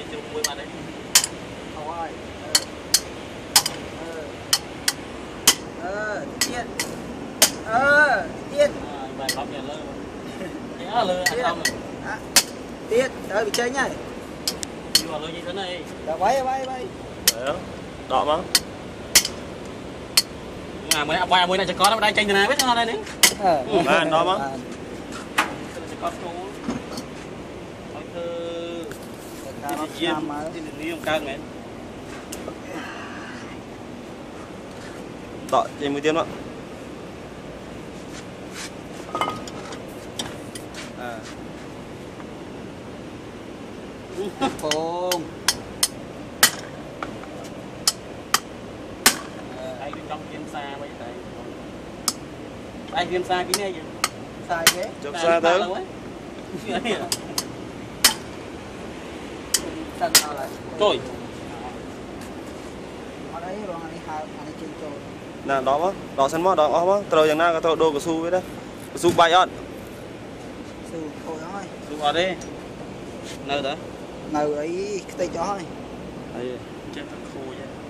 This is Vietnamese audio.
mới chụp môi bạn đấy thôi tiết tiết bài bắp nhà lơ lơ ăn xong rồi tiết bị chơi nhá đi vào lơ như thế này đã bay đọ mà mới môi này cho con nó đang tranh từ này biết nó đây đấy bạn đọ mà cho con chú nói thơ diêm trên đường đi không cao mẹ đọ trên 10 tiếng đó Phùng anh trong kiếm xa vậy thầy anh kiếm xa cái này gì sai thế chụp xa tới sân nào lại rồi ở đấy rồi anh chơi trôi nè đó mà đó sân mà đó mà từ giờ nào cái đồ của su với đấy su bay on sư thôi thôi xuống vào đi nơi đó ngồi ấy tay chó thôi chết thật khô vậy